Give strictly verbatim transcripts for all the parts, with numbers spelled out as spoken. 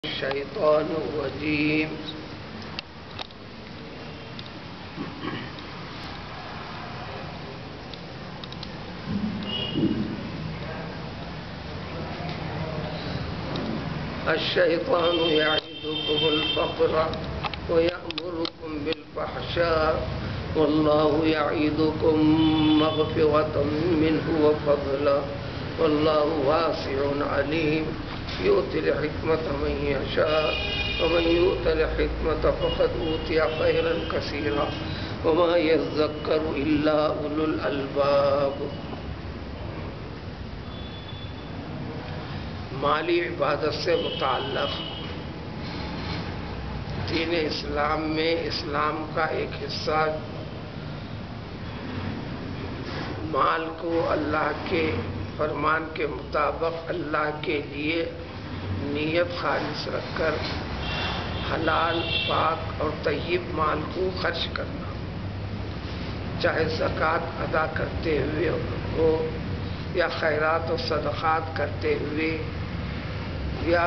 الشيطان الرجيم الشيطان يعدكم الفقر ويأمركم بالفحشاء والله يعدكم مغفرة منه وفضلا والله واسع عليم يؤتي الحكمة من يشاء ومن يؤت الحكمة فقد أوتي خيرا كثيرا وما يذكر إلا أولو الألباب. مالی عبادت سے متعلق دین اسلام میں اسلام کا ایک حصہ مال کو اللہ کے فرمان کے مطابق اللہ کے لیے نیت خالص رکھ کر حلال پاک اور طیب مال کو خرچ کرنا، چاہے زکوٰۃ ادا کرتے ہوئے ہو یا خیرات و صدقات کرتے ہوئے یا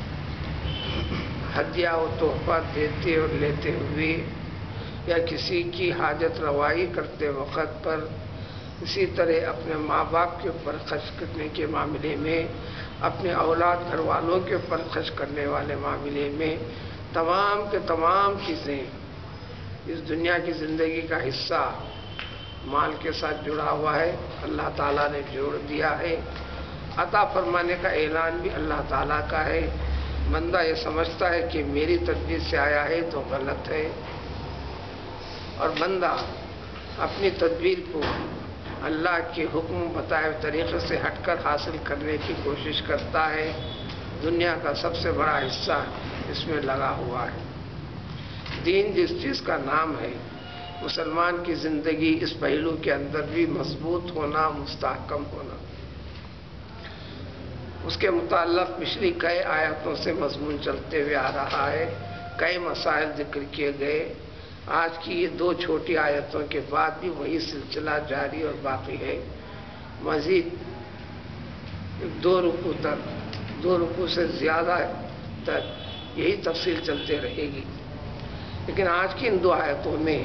ہدیہ و تحفہ دیتے اور لیتے ہوئے یا کسی کی حاجت روائی کرتے وقت پر، اسی طرح اپنے ماں باپ کے اوپر خرچ کرنے کے معاملے میں، اپنے اولاد گھر والوں کے اوپر خرچ کرنے والے معاملے میں، تمام کے تمام چیزیں اس دنیا کی زندگی کا حصہ مال کے ساتھ جڑا ہوا ہے، اللہ تعالیٰ نے جوڑ دیا ہے۔ عطا فرمانے کا اعلان بھی اللہ تعالیٰ کا ہے۔ بندہ یہ سمجھتا ہے کہ میری تدبیر سے آیا ہے تو غلط ہے، اور بندہ اپنی تدبیر کو اللہ کے حکم بتائے طریقے سے ہٹ کر حاصل کرنے کی کوشش کرتا ہے، دنیا کا سب سے بڑا حصہ اس میں لگا ہوا ہے۔ دین جس چیز کا نام ہے، مسلمان کی زندگی اس پہلو کے اندر بھی مضبوط ہونا، مستحکم ہونا، اس کے متعلق پچھلی کئی آیاتوں سے مضمون چلتے ہوئے آ رہا ہے، کئی مسائل ذکر کیے گئے۔ آج کی یہ دو چھوٹی آیتوں کے بعد بھی وہی سلسلہ جاری اور باقی ہے، مزید دو رکوع تک، دو رکوع سے زیادہ تک یہی تفصیل چلتے رہے گی۔ لیکن آج کی ان دو آیتوں میں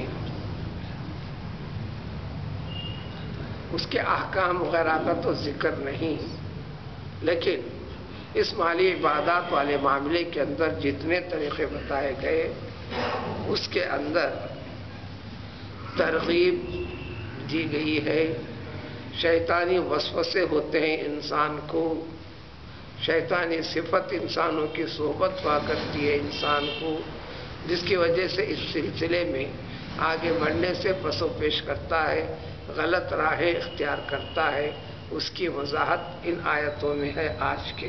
اس کے احکام وغیرہ کا تو ذکر نہیں، لیکن اس مالی عبادات والے معاملے کے اندر جتنے طریقے بتائے گئے اس کے اندر ترغیب دی گئی ہے۔ شیطانی وسوسے ہوتے ہیں انسان کو، شیطانی صفت انسانوں کی صحبت ہوا کرتی ہے انسان کو، جس کی وجہ سے اس سلسلے میں آگے بڑھنے سے پس و پیش کرتا ہے، غلط راہیں اختیار کرتا ہے۔ اس کی وضاحت ان آیتوں میں ہے۔ آج کے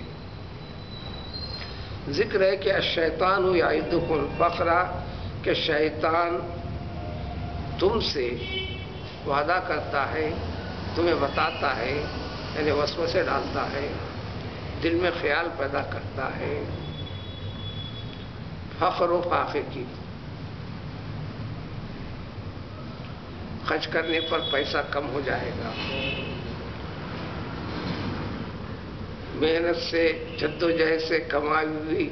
ذکر ہے کہ الشیطان یعدکم الفقر، کہ شیطان تم سے وعدہ کرتا ہے، تمہیں بتاتا ہے، یعنی وسوسے ڈالتا ہے، دل میں خیال پیدا کرتا ہے فخر و فاقے کی، خرچ کرنے پر پیسہ کم ہو جائے گا، محنت سے جدوجہد سے کمائی ہوئی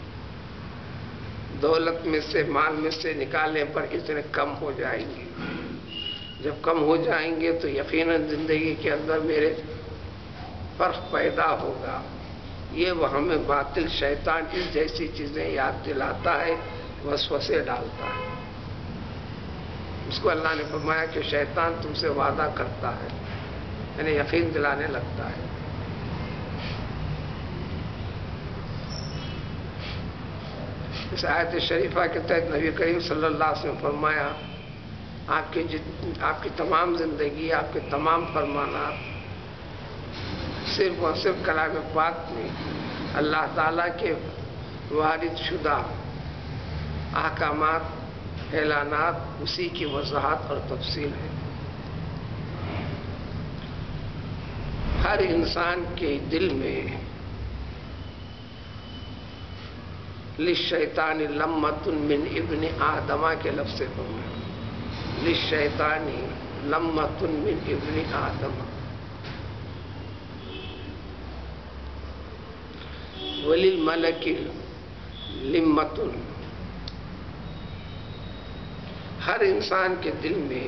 دولت میں سے، مال میں سے نکالنے پر اتنے کم ہو جائیں گے۔ جب کم ہو جائیں گے تو یقیناً زندگی کے اندر میرے فرق پیدا ہوگا۔ یہ وہ ہمیں باطل شیطان اس جیسی چیزیں یاد دلاتا ہے، وسوسے ڈالتا ہے۔ اس کو اللہ نے فرمایا کہ شیطان تم سے وعدہ کرتا ہے، یعنی یقین دلانے لگتا ہے۔ اس آیت شریفہ کے تحت نبی کریم صلی اللہ علیہ وسلم فرمایا، آپ کی آپ کی تمام زندگی، آپ کے تمام فرمانات صرف اور صرف کلام پاک میں اللہ تعالیٰ کے وارد شدہ احکامات، اعلانات، اسی کی وضاحت اور تفصیل ہے۔ ہر انسان کے دل میں للشیطان لمۃ من ابن آدمہ کے لفظ سے فرمایا، للشیطان لمۃ من ابن آدم، وللملک لمتن، ہر انسان کے دل میں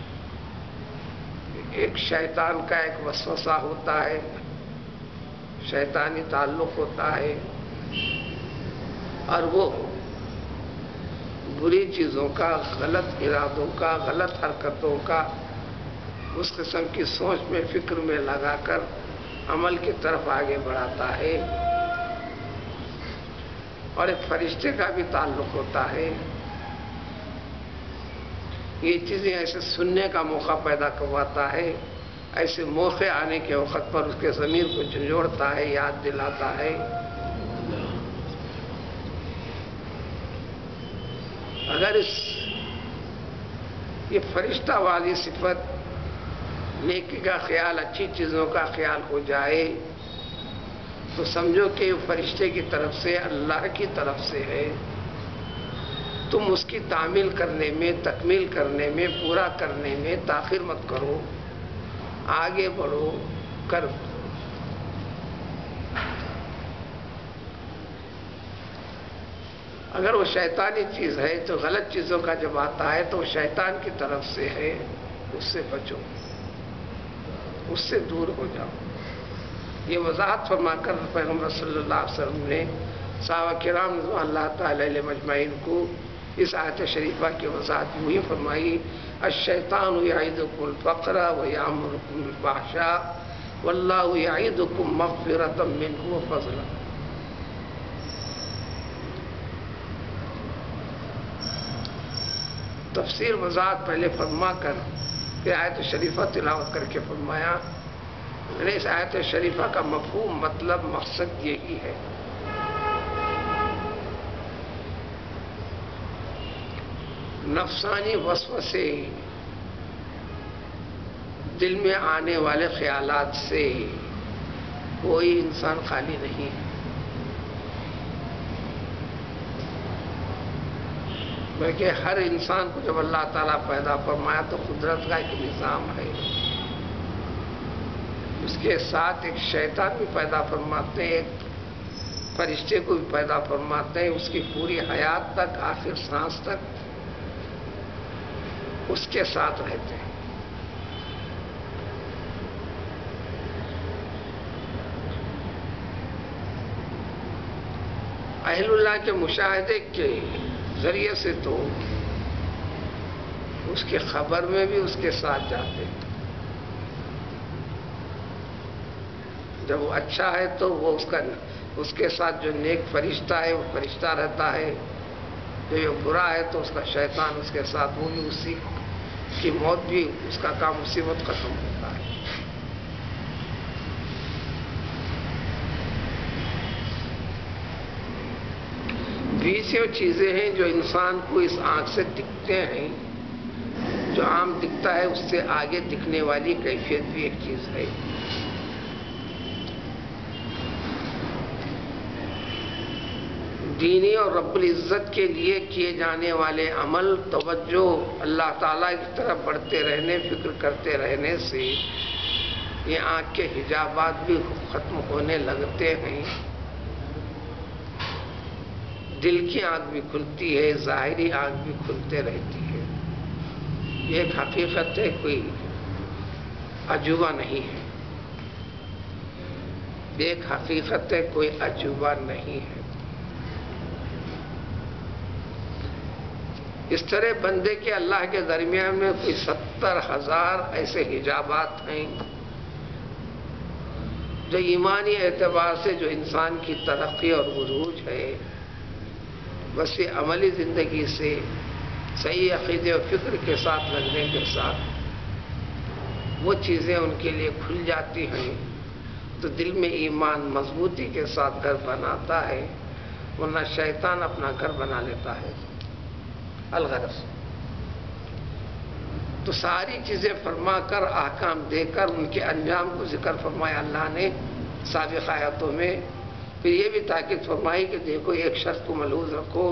ایک شیطان کا ایک وسوسہ ہوتا ہے، شیطانی تعلق ہوتا ہے، اور وہ بری چیزوں کا، غلط ارادوں کا، غلط حرکتوں کا اس قسم کی سوچ میں، فکر میں لگا کر عمل کی طرف آگے بڑھاتا ہے۔ اور ایک فرشتے کا بھی تعلق ہوتا ہے، یہ چیزیں ایسے سننے کا موقع پیدا کرواتا ہے، ایسے موقع آنے کے وقت پر اس کے ضمیر کو جھنجھوڑتا ہے، یاد دلاتا ہے۔ اگر اس یہ فرشتہ والی صفت، نیکی کا خیال، اچھی چیزوں کا خیال ہو جائے تو سمجھو کہ یہ فرشتے کی طرف سے، اللہ کی طرف سے ہے۔ تم اس کی تعمیل کرنے میں، تکمیل کرنے میں، پورا کرنے میں تاخیر مت کرو، آگے بڑھو، کر اگر وہ شیطانی چیز ہے تو غلط چیزوں کا جب آتا ہے تو وہ شیطان کی طرف سے ہے، اس سے بچو، اس سے دور ہو جاؤ۔ یہ وضاحت فرما کر پیغمبر صلی اللہ علیہ وسلم نے صحابہ کرام رضوان اللہ تعالی علیہ مجمعین کو اس آیت شریفہ کی وضاحت یوں ہی فرمائی: الشیطان یعدکم الفقر ویأمرکم بالفحشاء واللہ یعدکم مغفرۃ منہ وفضلا۔ تفسیر وضاحت پہلے فرما کر پھر آیت شریفہ تلاوت کر کے فرمایا، یعنی اس آیت شریفہ کا مفہوم، مطلب، مقصد یہی ہے نفسانی وسوسے، دل میں آنے والے خیالات سے کوئی انسان خالی نہیں ہے، بلکہ ہر انسان کو جب اللہ تعالیٰ پیدا فرمایا تو قدرت کا ایک نظام ہے، اس کے ساتھ ایک شیطان بھی پیدا فرماتے ہیں، ایک فرشتے کو بھی پیدا فرماتے ہیں، اس کی پوری حیات تک، آخر سانس تک اس کے ساتھ رہتے ہیں۔ اہل اللہ کے مشاہدے کے ذریعے سے تو اس کی خبر میں بھی اس کے ساتھ جاتے ہیں، جب وہ اچھا ہے تو وہ اس کا اس کے ساتھ جو نیک فرشتہ ہے وہ فرشتہ رہتا ہے، جو یہ برا ہے تو اس کا شیطان اس کے ساتھ، وہ بھی اسی کی موت بھی، اس کا کام اسی وقت ختم ہوتا ہے۔ بیس وہ چیزیں ہیں جو انسان کو اس آنکھ سے دکھتے ہیں، جو عام دکھتا ہے اس سے آگے دکھنے والی کیفیت بھی ایک چیز ہے۔ دینی اور رب العزت کے لیے کیے جانے والے عمل، توجہ اللہ تعالیٰ کی طرف بڑھتے رہنے، فکر کرتے رہنے سے یہ آنکھ کے حجابات بھی ختم ہونے لگتے ہیں، دل کی آنکھ بھی کھلتی ہے، ظاہری آنکھ بھی کھلتے رہتی ہے۔ یہ ایک حقیقت ہے، کوئی عجوبہ نہیں ہے، یہ ایک حقیقت ہے، کوئی عجوبہ نہیں ہے۔ اس طرح بندے کے اللہ کے درمیان میں کوئی ستر ہزار ایسے حجابات ہیں جو ایمانی اعتبار سے جو انسان کی ترقی اور عروج ہے، بس یہ عملی زندگی سے صحیح عقیدے و فکر کے ساتھ لگنے کے ساتھ وہ چیزیں ان کے لیے کھل جاتی ہیں تو دل میں ایمان مضبوطی کے ساتھ گھر بناتا ہے، ورنہ شیطان اپنا گھر بنا لیتا ہے۔ الغرض تو ساری چیزیں فرما کر، احکام دے کر ان کے انجام کو ذکر فرمایا اللہ نے سابق آیاتوں میں، پھر یہ بھی تاکید فرمائی کہ دیکھو ایک شرط کو ملحوظ رکھو،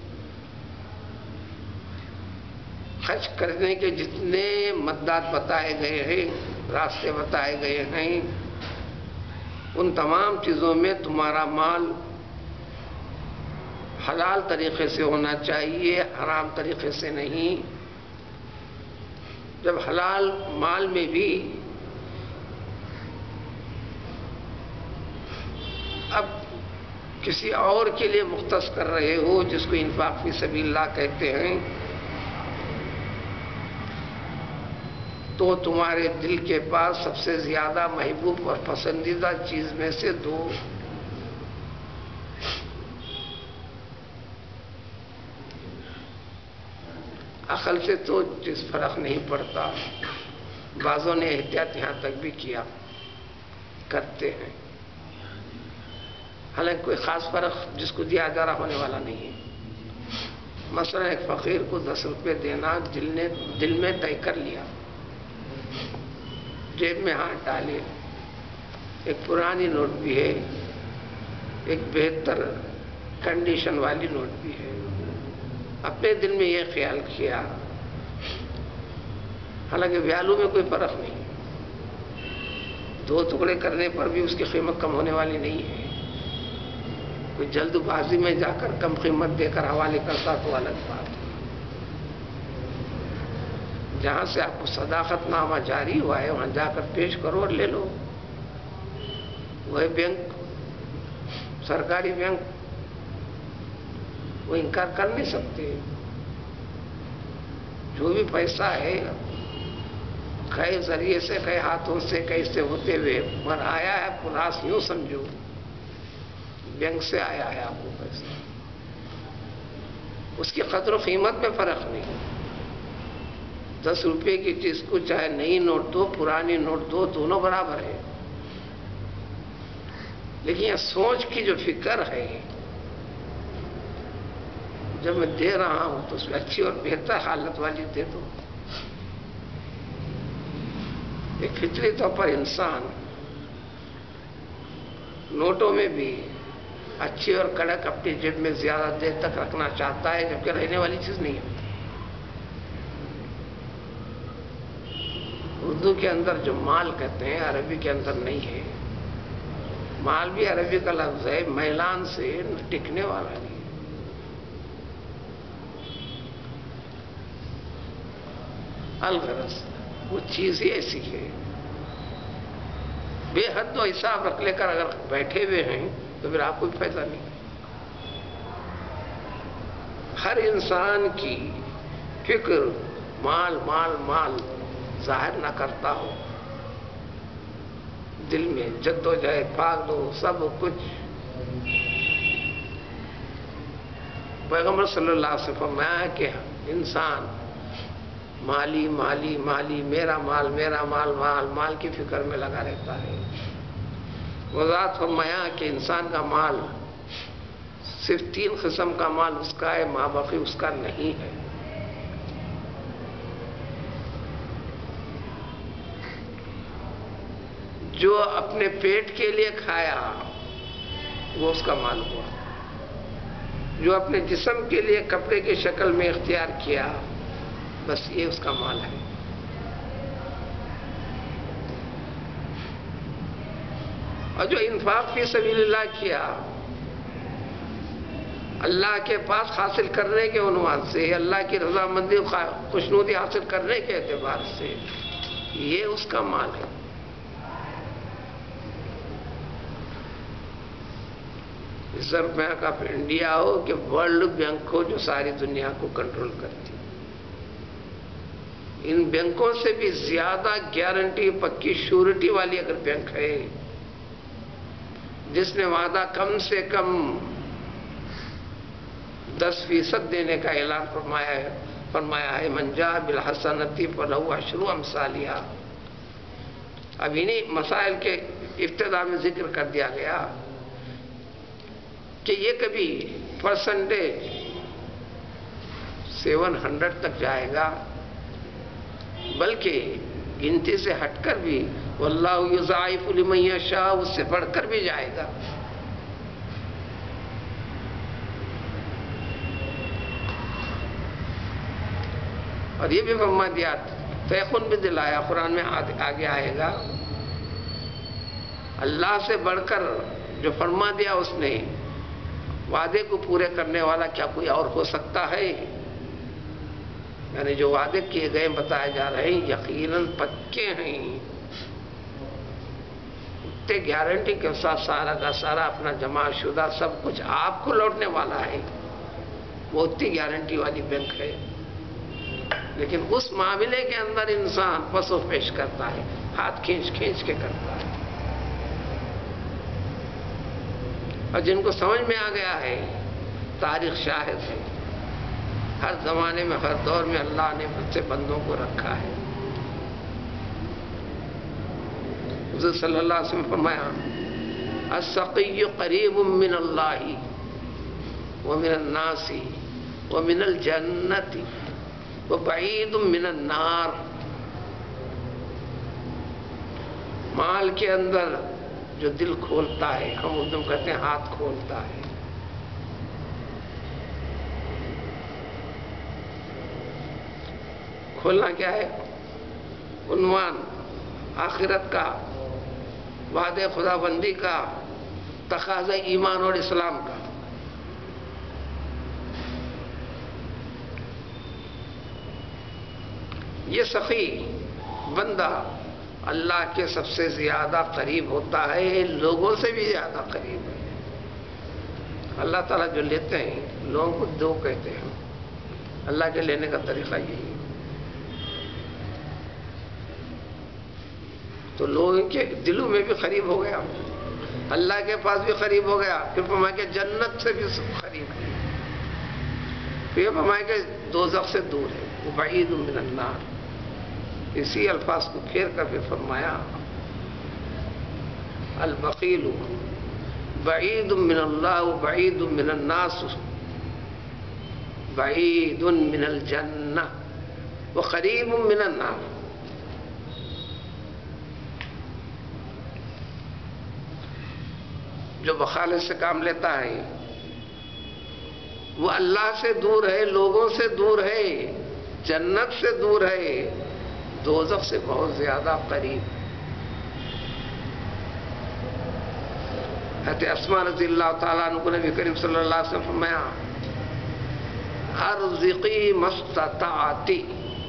خرچ کرنے کے جتنے مدات بتائے گئے ہیں، راستے بتائے گئے ہیں، ان تمام چیزوں میں تمہارا مال حلال طریقے سے ہونا چاہیے، حرام طریقے سے نہیں۔ جب حلال مال میں بھی اب کسی اور کے لیے مختص کر رہے ہو، جس کو انفاق فی سبیل اللہ کہتے ہیں، تو تمہارے دل کے پاس سب سے زیادہ محبوب اور پسندیدہ چیز میں سے دو۔ عقل سے تو جس فرق نہیں پڑتا، بعضوں نے احتیاط یہاں تک بھی کیا کرتے ہیں، حالانکہ کوئی خاص فرق جس کو دیا جا رہا ہونے والا نہیں ہے۔ مثلا ایک فقیر کو دس روپے دینا دل نے دل میں طے کر لیا، جیب میں ہاتھ ڈالے، ایک پرانی نوٹ بھی ہے، ایک بہتر کنڈیشن والی نوٹ بھی ہے، اپنے دل میں یہ خیال کیا، حالانکہ ویلو میں کوئی فرق نہیں، دو ٹکڑے کرنے پر بھی اس کی قیمت کم ہونے والی نہیں ہے۔ کوئی جلد بازی میں جا کر کم قیمت دے کر حوالے کرتا تو الگ بات ہے۔ جہاں سے آپ کو صداقت نامہ جاری ہوا ہے وہاں جا کر پیش کرو اور لے لو۔ وہ بینک، سرکاری بینک، وہ انکار کر نہیں سکتے۔ جو بھی پیسہ ہے کئی ذریعے سے، کئی ہاتھوں سے، کئی سے ہوتے ہوئے مر آیا ہے، پلاس یوں سمجھو بینک سے آیا ہے آپ کو پیسہ، اس کی قدر و قیمت میں فرق نہیں۔ دس روپے کی چیز کو چاہے نئی نوٹ دو، پرانی نوٹ دو، دونوں برابر ہے، لیکن یہ سوچ کی جو فکر ہے، جب میں دے رہا ہوں تو اس میں اچھی اور بہتر حالت والی دے دو۔ ایک فطری طور پر انسان نوٹوں میں بھی اچھی اور کڑک اپنی جیب میں زیادہ دیر تک رکھنا چاہتا ہے، جبکہ رہنے والی چیز نہیں ہے۔ اردو کے اندر جو مال کہتے ہیں عربی کے اندر نہیں ہے۔ مال بھی عربی کا لفظ ہے، میلان سے ٹکنے والا نہیں۔ الغرض وہ چیز ہی ایسی ہے، بے حد و حساب رکھ لے کر اگر بیٹھے ہوئے ہیں تو پھر آپ کو بھی فائدہ نہیں۔ ہر انسان کی فکر مال مال مال ظاہر نہ کرتا ہو، دل میں جد و جہد بھاگ دو سب کچھ۔ پیغمبر صلی اللہ علیہ وسلم فرمایا کہ انسان مالی مالی مالی، میرا مال میرا مال، مال مال کی فکر میں لگا رہتا ہے۔ وضاحت فرمایا کہ انسان کا مال صرف تین قسم کا مال اس کا ہے، ماں باقی اس کا نہیں ہے۔ جو اپنے پیٹ کے لیے کھایا وہ اس کا مال ہوا، جو اپنے جسم کے لیے کپڑے کی شکل میں اختیار کیا بس یہ اس کا مال ہے۔ اور جو انفاق فی سبیل اللہ کیا اللہ کے پاس حاصل کرنے کے عنوان سے، اللہ کی رضامندی خوشنودی حاصل کرنے کے اعتبار سے، یہ اس کا مال ہے۔ ریزرو بینک آف انڈیا ہو کہ ورلڈ بینک ہو جو ساری دنیا کو کنٹرول کرتی، ان بینکوں سے بھی زیادہ گارنٹی، پکی شیورٹی والی اگر بینک ہے جس نے وعدہ کم سے کم دس فیصد دینے کا اعلان فرمایا ہے فرمایا ہے من جاء بالحسنۃ فلہ عشر امثالها۔ اب انہیں مسائل کے ابتدا میں ذکر کر دیا گیا کہ یہ کبھی پرسنٹیج سیون ہنڈریڈ تک جائے گا، بلکہ گنتی سے ہٹ کر بھی واللہ یضاعف لمن یشاء اس سے بڑھ کر بھی جائے گا۔ اور یہ بھی فرما دیا، فیخن بھی دلایا، قرآن میں آگے آئے گا، اللہ سے بڑھ کر جو فرما دیا اس نے وعدے کو پورے کرنے والا کیا کوئی اور ہو سکتا ہے؟ یعنی جو وعدے کیے گئے بتائے جا رہے ہیں یقیناً پکے ہیں، اتنے گارنٹی کے ساتھ سارا کا سارا اپنا جمع شدہ سب کچھ آپ کو لوٹنے والا ہے، وہ اتنی گارنٹی والی بینک ہے، لیکن اس معاملے کے اندر انسان پس و پیش کرتا ہے، ہاتھ کھینچ کھینچ کے کرتا ہے۔ اور جن کو سمجھ میں آ گیا ہے، تاریخ شاہد ہے، ہر زمانے میں ہر دور میں اللہ نے بہت سے بندوں کو رکھا ہے۔ حضور صلی اللہ علیہ وسلم فرمایا السقی قریب من اللہ ومن الناس ومن الجنت وبعید من النار۔ مال کے اندر جو دل کھولتا ہے، ہم اردو میں کہتے ہیں ہاتھ کھولتا ہے، کھولنا کیا ہے؟ عنوان آخرت کا، وعدے خدا بندی کا، تقاضا ایمان اور اسلام کا۔ یہ سخی بندہ اللہ کے سب سے زیادہ قریب ہوتا ہے، لوگوں سے بھی زیادہ قریب ہے۔ اللہ تعالیٰ جو لیتے ہیں لوگوں کو دو کہتے ہیں، اللہ کے لینے کا طریقہ یہی ہے۔ تو لوگوں کے دلوں میں بھی قریب ہو گیا، اللہ کے پاس بھی قریب ہو گیا، پھر فرمایا کہ جنت سے بھی قریب ہے، پھر فرمایا کہ دوزخ سے دور ہے، وبعید من النار۔ اسی الفاظ کو پھیر کر پھر فرمایا البخیل بعید من اللہ وبعید من الناس بعید من الجنہ وقریب من النار۔ جو بخالص سے کام لیتا ہے وہ اللہ سے دور ہے، لوگوں سے دور ہے، جنت سے دور ہے، دوزخ سے بہت زیادہ قریب۔ حضرت اسماء رضی اللہ تعالیٰ عنہ کو نبی کریم صلی اللہ علیہ وسلم فرمایا ارزقی مستطاعتی،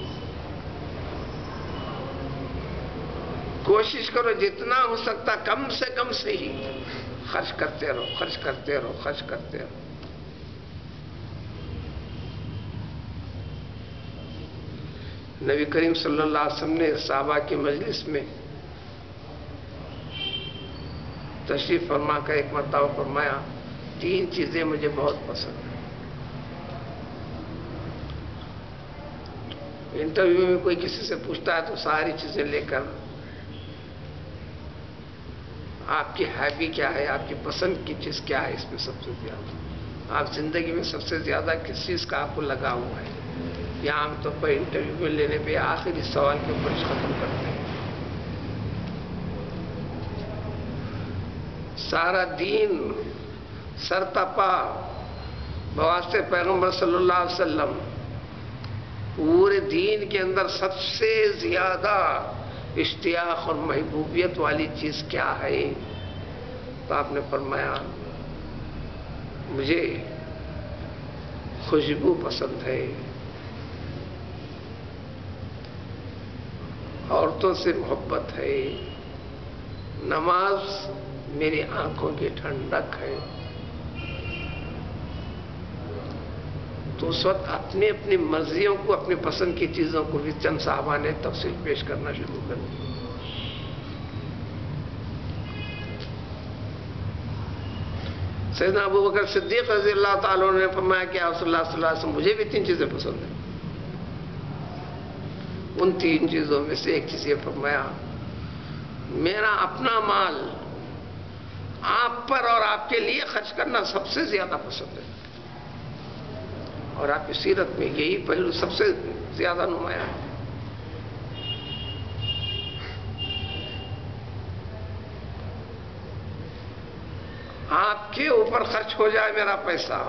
کوشش کرو جتنا ہو سکتا کم سے کم سے ہی خرچ کرتے رہو، خرچ کرتے رہو، خرچ کرتے رہو۔ نبی کریم صلی اللہ علیہ وسلم نے صحابہ کی مجلس میں تشریف فرما کر ایک مرتبہ فرمایا تین چیزیں مجھے بہت پسند ہیں۔ انٹرویو میں کوئی کسی سے پوچھتا ہے تو ساری چیزیں لے کر آپ کی ہابی کیا ہے، آپ کی پسند کی چیز کیا ہے، اس میں سب سے زیادہ آپ زندگی میں سب سے زیادہ کس چیز کا آپ کو لگا ہوا ہے، یا عام طور پر انٹرویو میں لینے پہ آخری سوال کے اوپر ختم کرتے ہیں۔ سارا دین سرتپا بواسطے پیغمبر صلی اللہ علیہ وسلم، پورے دین کے اندر سب سے زیادہ اشتیاق اور محبوبیت والی چیز کیا ہے؟ تو آپ نے فرمایا مجھے خوشبو پسند ہے، عورتوں سے محبت ہے، نماز میری آنکھوں کی ٹھنڈک ہے۔ تو اس وقت اپنی اپنی مرضیوں کو، اپنی پسند کی چیزوں کو بھی چند صحابہ نے تفصیل پیش کرنا شروع کر دی۔ سیدنا ابو بکر صدیق رضی اللہ تعالیٰ عنہ نے فرمایا کہ آپ صلی اللہ صلی اللہ علیہ وسلم مجھے بھی تین چیزیں پسند ہیں۔ ان تین چیزوں میں سے ایک چیز یہ فرمایا میرا اپنا مال آپ پر اور آپ کے لیے خرچ کرنا سب سے زیادہ پسند ہے، اور آپ کی سیرت میں یہی پہلو سب سے زیادہ نمایاں ہے۔ آپ کے اوپر خرچ ہو جائے میرا پیسہ،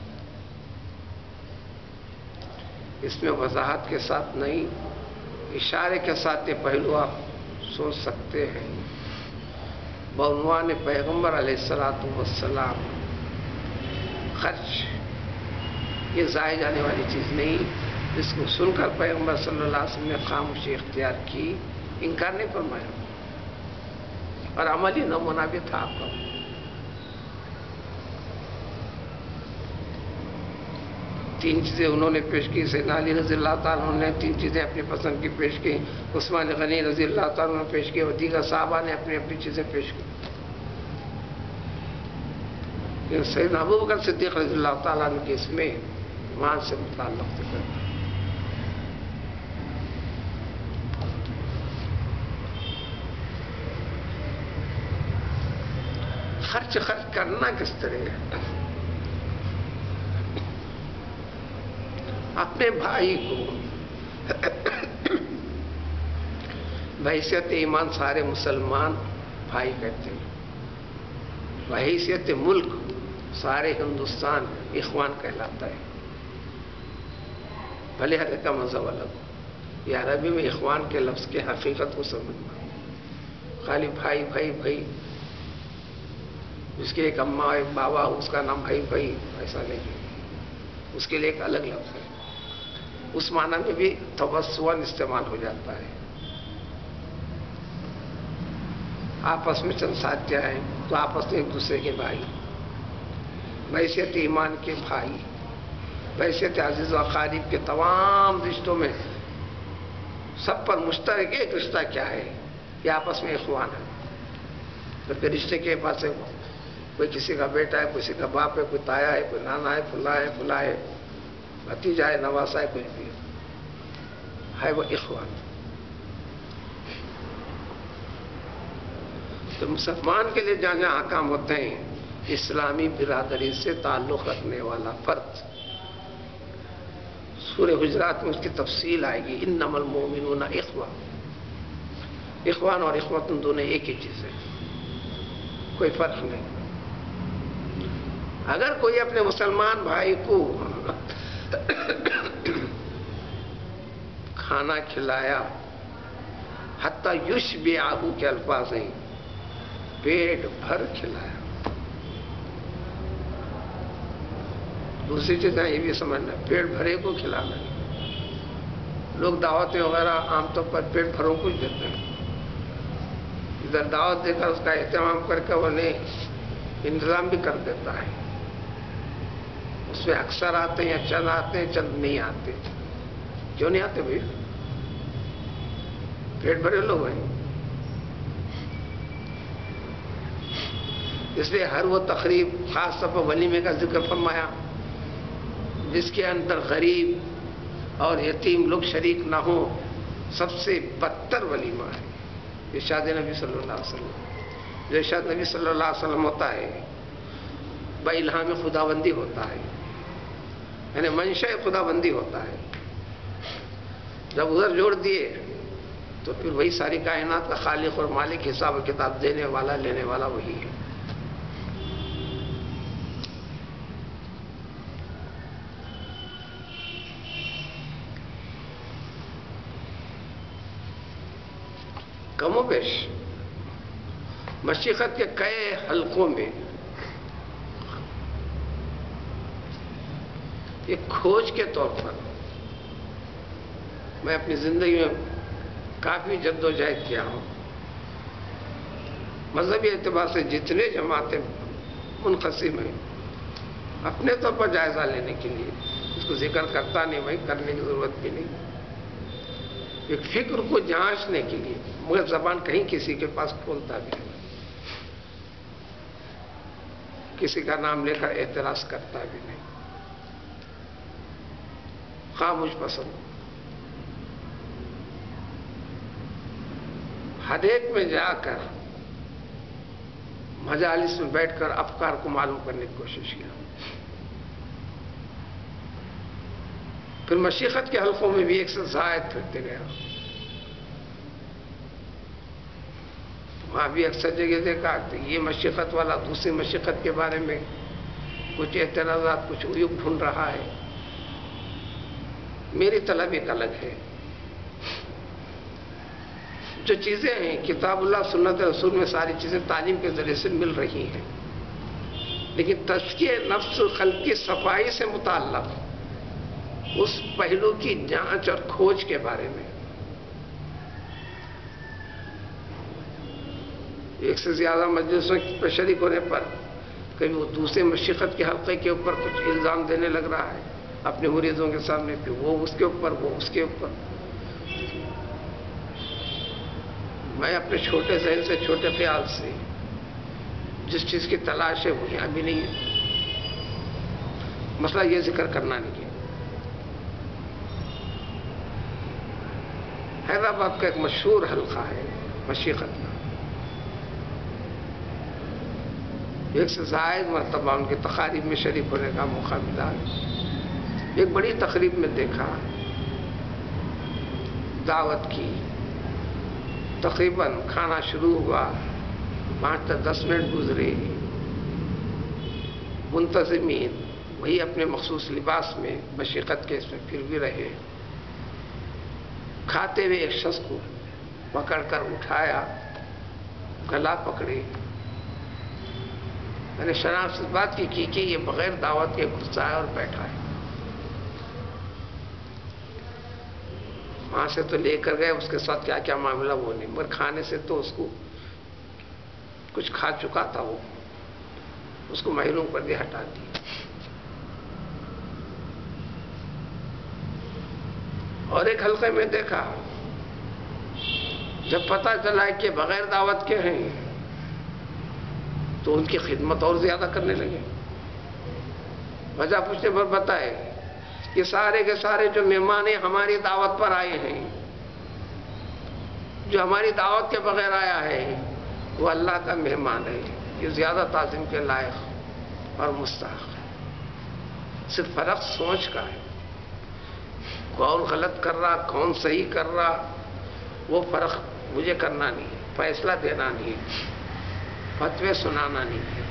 اس میں وضاحت کے ساتھ نہیں، اشارے کے ساتھ یہ پہلو آپ سوچ سکتے ہیں۔ بعنوان پیغمبر علیہ الصلوۃ والسلام خرچ یہ ضائع جانے والی چیز نہیں. جس کو سن کر پیغمبر صلی اللہ علیہ وسلم نے خاموشی اختیار کی، انکار نہیں فرمایا، اور عملی نمونہ بھی تھا آپ کا. تین چیزیں انہوں نے پیش کی. سیدنا علی رضی اللہ تعالیٰ عنہ نے تین چیزیں اپنی پسند کی پیش کی، عثمان غنی رضی اللہ تعالیٰ عنہ نے پیش کی، اور دیگر صحابہ نے اپنی اپنی چیزیں پیش کی. سیدنا ابو بکر صدیق رضی اللہ تعالیٰ عنہ کے اس میں مال سے متعلق ذکر ہے. خرچ خرچ کرنا کس طرح ہے؟ اپنے بھائی کو بحیثیت ایمان سارے مسلمان بھائی کہتے ہیں، بحیثیت ملک سارے ہندوستان اخوان کہلاتا ہے. بھلے ہر ایک کا مذہب الگ ہو، یہ عربی میں اخوان کے لفظ کی حقیقت کو سمجھنا. خالی بھائی بھائی بھائی، اس کے ایک اماں ایک بابا اس کا نام بھائی بھائی ایسا نہیں ہے، اس کے لیے ایک الگ لفظ ہے. اس معنی میں بھی توسعاً استعمال ہو جاتا ہے. آپس میں چند ساتھ ہیں تو آپس میں ایک دوسرے کے بھائی، بحیثیت ایمان کے بھائی، بحیثیت عزیز و اقارب کے تمام رشتوں میں سب پر مشترک ایک رشتہ کیا ہے؟ یہ آپس میں اخوان ہے. تو پھر رشتے کے پاس ہے، کوئی کسی کا بیٹا ہے، کسی کا باپ ہے، کوئی تایا ہے، کوئی نانا ہے، پھلا ہے پھلا ہے، بھتیجا ہے، نواسا ہے، کچھ بھی ہے، وہ اخوان. تو مسلمان کے لیے جہاں جہاں احکام ہوتے ہیں، اسلامی برادری سے تعلق رکھنے والا فرد، سورہ حجرات میں اس کی تفصیل آئے گی. انما المؤمنون اخوہ، اخوان اور اخوتن دونوں ایک ہی چیز ہے، کوئی فرق نہیں. اگر کوئی اپنے مسلمان بھائی کو کھانا کھلایا، حتیٰ یشبعہ کے الفاظ ہیں، پیٹ بھر کھلایا. دوسری چیزیں یہ بھی سمجھنا، پیٹ بھرے کو کھلانا. لوگ دعوتیں وغیرہ عام طور پر پیٹ بھروں کو دیتے ہیں، ادھر دعوت دے کر اس کا اہتمام کر کے انہیں انتظام بھی کر دیتا ہے. اس میں اکثر آتے ہیں، چند آتے ہیں، چند نہیں آتے. کیوں نہیں آتے بھائی؟ پیٹ بھرے لوگ ہیں. اس لیے ہر وہ تقریب، خاص طور پر ولیمے کا ذکر فرمایا جس کے اندر غریب اور یتیم لوگ شریک نہ ہوں، سب سے بدتر ولیمہ ہے ارشاد نبی صلی اللہ علیہ وسلم. جو ارشاد نبی صلی اللہ علیہ وسلم ہوتا ہے با الہام خداوندی ہوتا ہے، یعنی منشاء خداوندی ہوتا ہے. جب ادھر جوڑ دیے تو پھر وہی ساری کائنات کا خالق اور مالک، حساب و کتاب دینے والا لینے والا وہی ہے. کم و بیش مشیقت کے کئی حلقوں میں ایک کھوج کے طور پر میں اپنی زندگی میں کافی جد و جہد کیا ہوں. مذہبی اعتبار سے جتنے جماعتیں منقسم ہیں، اپنے طور پر جائزہ لینے کے لیے، اس کو ذکر کرتا نہیں میں، کرنے کی ضرورت بھی نہیں، ایک فکر کو جانچنے کے لیے، مگر زبان کہیں کسی کے پاس کھولتا بھی نہیں، کسی کا نام لے کر اعتراض کرتا بھی نہیں، خاموش پسند. ہر ایک میں جا کر مجالس میں بیٹھ کر افکار کو معلوم کرنے کی کوشش کیا. پھر مشیقت کے حلقوں میں بھی ایک سے زائد پھرتے گیا. وہاں بھی اکثر جگہ دیکھا کہ یہ مشیقت والا دوسری مشیقت کے بارے میں کچھ اعتراضات، کچھ عیوب ڈھونڈ رہا ہے. میری طلب ایک الگ ہے. جو چیزیں ہیں کتاب اللہ سنت رسول میں ساری چیزیں تعلیم کے ذریعے سے مل رہی ہیں، لیکن تزکیہ نفس قلب کی صفائی سے متعلق اس پہلو کی جانچ اور کھوج کے بارے میں ایک سے زیادہ مجلسوں پر شریک ہونے پر کبھی وہ دوسرے مشیخت کے حلقے کے اوپر کچھ الزام دینے لگ رہا ہے اپنے مریدوں کے سامنے، پھر وہ اس کے اوپر وہ اس کے اوپر. میں اپنے چھوٹے ذہن سے چھوٹے خیال سے جس چیز کی تلاش ہے وہ یہاں بھی نہیں ہے. مسئلہ یہ ذکر کرنا نہیں ہے. حیدرآباد کا ایک مشہور حلقہ ہے مشیخت کا، ایک سے زائد مرتبہ ان کی تقاریب میں شریک ہونے کا موقع ملا. ایک بڑی تقریب میں دیکھا، دعوت کی، تقریباً کھانا شروع ہوا، پانچ سے دس منٹ گزرے، منتظمین وہی اپنے مخصوص لباس میں مشیخت کے اس میں پھر بھی رہے. کھاتے ہوئے ایک شخص کو پکڑ کر اٹھایا، گلا پکڑے. میں نے شناخت اس بات کی کی کہ یہ بغیر دعوت کے غصہ ہے اور بیٹھا ہے. وہاں سے تو لے کر گئے، اس کے ساتھ کیا کیا معاملہ وہ نہیں، مگر کھانے سے تو اس کو کچھ کھا چکا تھا، وہ اس کو محروم کر دیا، ہٹا دی. اور ایک حلقے میں دیکھا، جب پتہ چلا کہ بغیر دعوت کے ہیں تو ان کی خدمت اور زیادہ کرنے لگے. وجہ پوچھنے پر بتائے کہ سارے کے سارے جو مہمان ہیں ہماری دعوت پر آئے ہیں، جو ہماری دعوت کے بغیر آیا ہے وہ اللہ کا مہمان ہے، یہ زیادہ تعظیم کے لائق اور مستحق ہے. صرف فرق سوچ کا ہے، کون غلط کر رہا کون صحیح کر رہا وہ فرق مجھے کرنا نہیں ہے، فیصلہ دینا نہیں ہے، فتوے سنانا نہیں ہے.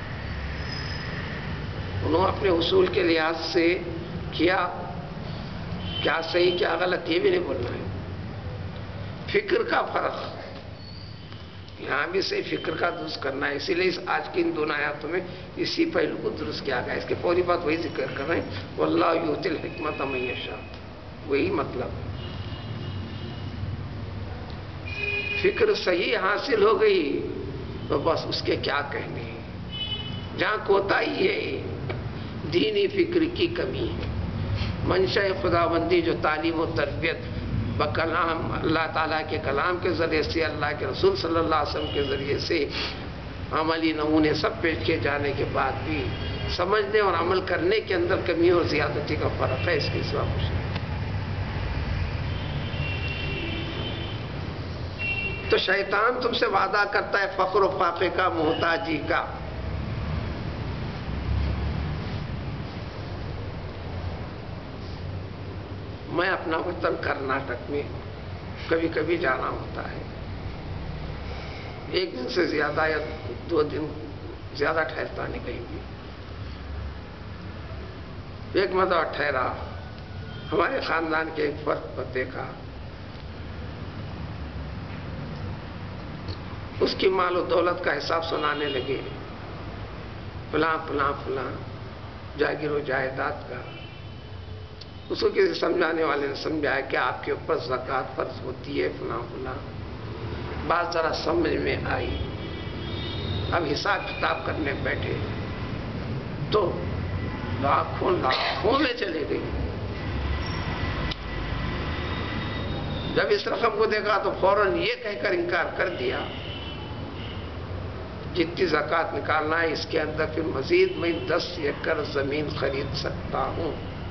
انہوں اپنے اصول کے لحاظ سے کیا، کیا صحیح کیا غلط یہ بھی نہیں بولنا ہے. فکر کا فرق یہاں بھی صحیح فکر کا درست کرنا ہے. اسی لیے اس آج کی ان دونوں آیاتوں میں اسی پہلو کو درست کیا گیا. اس کے فوری بات وہی ذکر کر رہے ہیں، واللہ یؤتی الحکمۃ من یشاء، وہی مطلب. فکر صحیح حاصل ہو گئی تو بس اس کے کیا کہنے. جہاں کوتاہی ہے دینی فکر کی کمی ہے. منشا خداوندی جو تعلیم و تربیت بکلام اللہ تعالیٰ کے کلام کے ذریعے سے، اللہ کے رسول صلی اللہ علیہ وسلم کے ذریعے سے عملی نمونے سب پیش کیے جانے کے بعد بھی سمجھنے اور عمل کرنے کے اندر کمی اور زیادتی کا فرق ہے. اس کے سوا کچھ نہیں. تو شیطان تم سے وعدہ کرتا ہے فقر و فاقے کا، محتاجی کا. میں اپنا وطن کرناٹک میں کبھی کبھی جانا ہوتا ہے. ایک دن سے زیادہ یا دو دن زیادہ ٹھہرتا نہیں کہیں بھی. ایک مرتبہ ٹھہرا، ہمارے خاندان کے ایک فرد پر دیکھا، اس کی مال و دولت کا حساب سنانے لگے، فلاں فلاں فلاں جاگیر و جائیداد کا. اس کو کسی سمجھانے والے نے سمجھایا کہ آپ کے اوپر زکوٰۃ فرض ہوتی ہے فلاں فلاں. بات ذرا سمجھ میں آئی. اب حساب کتاب کرنے بیٹھے تو لاکھوں لاکھوں میں چلے گئی. جب اس رقم کو دیکھا تو فوراً یہ کہہ کر انکار کر دیا، جتنی زکوٰۃ نکالنا ہے اس کے اندر پھر مزید میں دس ایکڑ زمین خرید سکتا ہوں.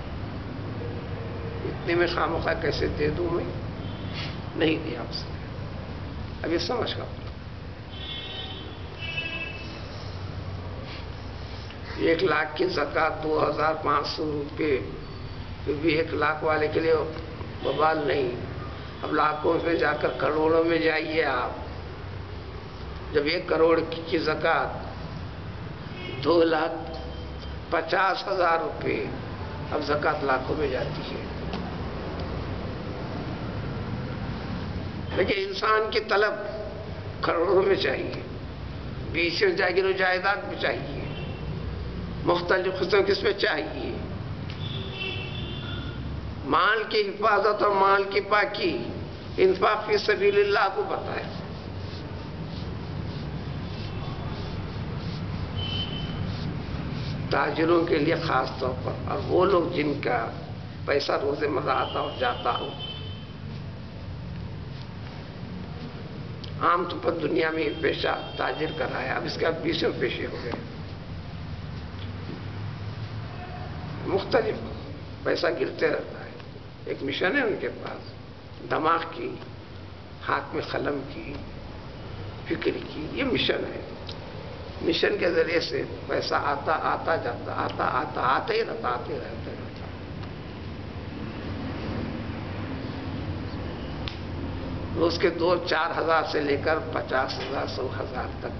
اتنے میں خامخواہ کیسے دے دوں؟ میں نہیں دیا اس نے. اب یہ سمجھ کا ایک لاکھ کی زکوٰۃ دو ہزار پانچ سو روپے پھر بھی ایک لاکھ والے کے لیے ببال نہیں. اب لاکھوں میں جا کر کروڑوں میں جائیے آپ. جب ایک کروڑ کی زکوٰۃ دو لاکھ پچاس ہزار روپے، اب زکوٰۃ لاکھوں میں جاتی ہے. لیکن انسان کی طلب کروڑوں میں چاہیے، بیس میں جاگیر و جائیداد میں چاہیے. مختلف قسم کس میں چاہیے؟ مال کی حفاظت اور مال کی پاکی، انفاق فی سبیل اللہ کو بتائے۔ تاجروں کے لیے خاص طور پر، اور وہ لوگ جن کا پیسہ روز مرہ آتا اور جاتا ہو۔ عام طور پر دنیا میں یہ پیشہ تاجر کا رہا ہے، اب اس کے بعد بیسوں پیشے ہو گئے، مختلف پیسہ گرتے رہتا ہے۔ ایک مشن ہے ان کے پاس، دماغ کی، ہاتھ میں قلم کی، فکر کی، یہ مشن ہے۔ مشن کے ذریعے سے پیسہ آتا آتا جاتا، آتا آتا آتے ہی رہتا، آتے رہتے رہتا۔ روز کے دو چار ہزار سے لے کر پچاس ہزار سو ہزار تک۔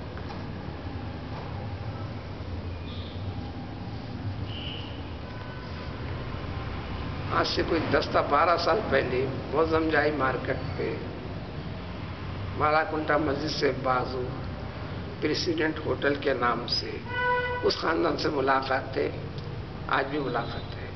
آج سے کوئی دس تا بارہ سال پہلے موزم جائی مارکیٹ پہ مارا کنٹا مسجد سے بازو پریسیڈنٹ ہوٹل کے نام سے اس خاندان سے ملاقات تھے، آج بھی ملاقات ہے۔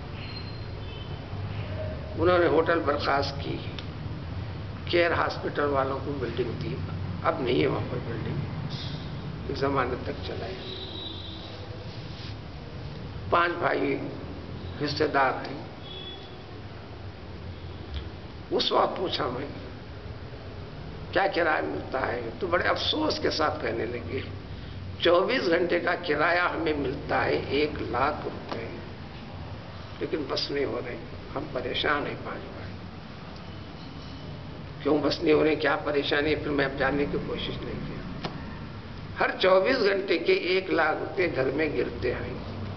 انہوں نے ہوٹل برخاست کی، کیئر ہاسپٹل والوں کو بلڈنگ دی، اب نہیں ہے وہاں پر بلڈنگ، ایک زمانے تک چلا ہے۔ پانچ بھائی حصہ دار ہیں۔ اس وقت پوچھا میں کیا کرایہ ملتا ہے تو بڑے افسوس کے ساتھ کہنے لگے چوبیس گھنٹے کا کرایہ ہمیں ملتا ہے ایک لاکھ روپے، لیکن بس نہیں ہو رہے، ہم پریشان ہیں پانچ بھائی۔ کیوں بس نہیں ہو رہے، کیا پریشانی ہے؟ پھر میں اب جاننے کی کوشش نہیں کی۔ ہر چوبیس گھنٹے کے ایک لاکھ روپے گھر میں گرتے ہیں۔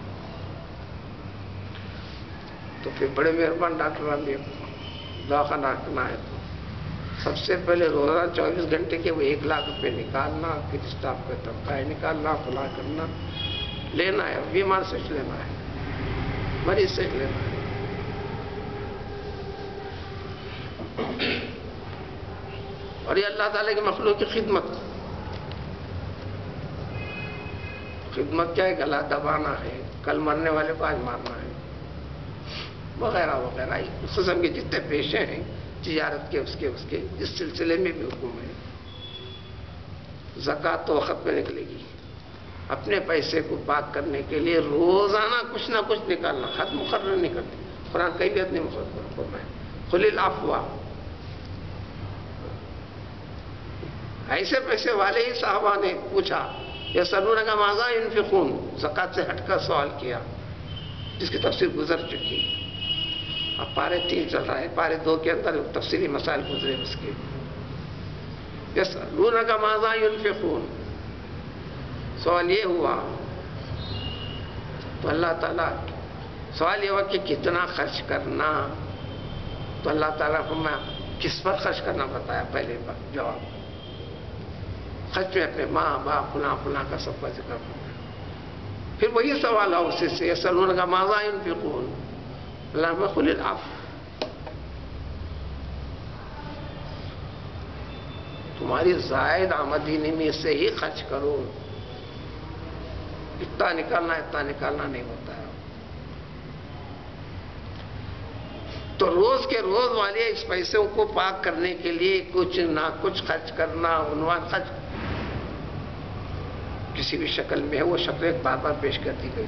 تو پھر بڑے مہربان ڈاکٹر نے دواخانہ رکھنا ہے تو سب سے پہلے روزانہ چوبیس گھنٹے کے وہ ایک لاکھ روپے نکالنا، پھر اسٹاف کا تنخواہ نکالنا، فلاں کرنا، لینا ہے، بیمار سے لینا ہے، مریض سے لینا ہے۔ اور یہ اللہ تعالیٰ کی مخلوق کی خدمت، خدمت کیا ہے؟ گلا دبانا ہے، کل مرنے والے کو آج مارنا ہے، وغیرہ وغیرہ اس قسم کے جتنے پیشے ہیں تجارت کے، اس کے اس کے اس سلسلے میں بھی حکم ہے۔ زکوٰۃ تو وقت پہ نکلے گی، اپنے پیسے کو پاک کرنے کے لیے روزانہ کچھ نہ کچھ نکالنا، حد مقرر نہیں کرتے، قرآن کئی بھی حد نہیں مقرر فرمائے، قل العفو۔ ایسے پیسے والے ہی صحابہ نے پوچھا یسألونک ماذا ينفقون، زکوٰۃ سے ہٹ کر سوال کیا، جس کی تفسیر گزر چکی۔ اب پارے تین چل رہا ہے، پارے دو کے اندر تفصیلی مسائل گزرے اس کے۔ یسألونک ماذا ينفقون، سوال یہ ہوا تو اللہ تعالیٰ سوال یہ ہوا کہ کتنا خرچ کرنا، تو اللہ تعالیٰ کو میں کس پر خرچ کرنا بتایا پہلے بار جواب، خرچ میں اپنے ماں باپ فلاں فلاں کا سب کا ذکر کرنا۔ پھر وہی سوال ہے اسی سے یسألونک ماذا ينفقون، اللہ میں قل العفو، تمہاری زائد آمدنی میں سے ہی خرچ کرو، اتنا نکالنا اتنا نکالنا نہیں ہوتا ہے۔ تو روز کے روز والے اس پیسوں کو پاک کرنے کے لیے کچھ نہ کچھ خرچ کرنا، عنوان خرچ کسی بھی شکل میں ہے، وہ شکل ایک بار بار پیش کر دی گئی۔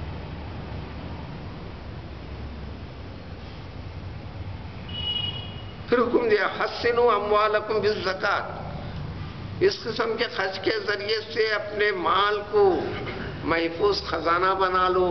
پھر حکم دیا حسنوا اموالکم بالزکوٰۃ، اس قسم کے خرچ کے ذریعے سے اپنے مال کو محفوظ خزانہ بنا لو۔